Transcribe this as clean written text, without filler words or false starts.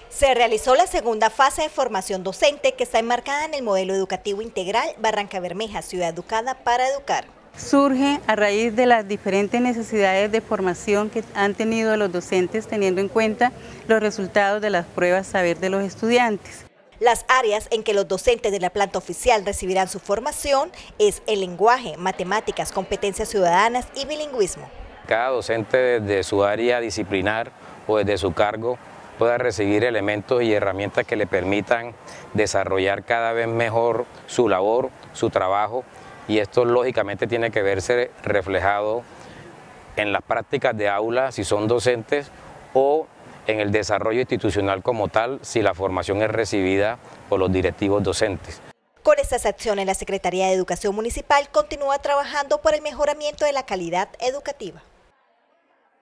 Se realizó la segunda fase de formación docente que está enmarcada en el modelo educativo integral Barranca Bermeja, Ciudad Educada para Educar. Surge a raíz de las diferentes necesidades de formación que han tenido los docentes, teniendo en cuenta los resultados de las pruebas saber de los estudiantes. Las áreas en que los docentes de la planta oficial recibirán su formación es el lenguaje, matemáticas, competencias ciudadanas y bilingüismo. Cada docente desde su área disciplinar o desde su cargo pueda recibir elementos y herramientas que le permitan desarrollar cada vez mejor su labor, su trabajo, y esto lógicamente tiene que verse reflejado en las prácticas de aula si son docentes o en el desarrollo institucional como tal si la formación es recibida por los directivos docentes. Con estas acciones, la Secretaría de Educación Municipal continúa trabajando por el mejoramiento de la calidad educativa.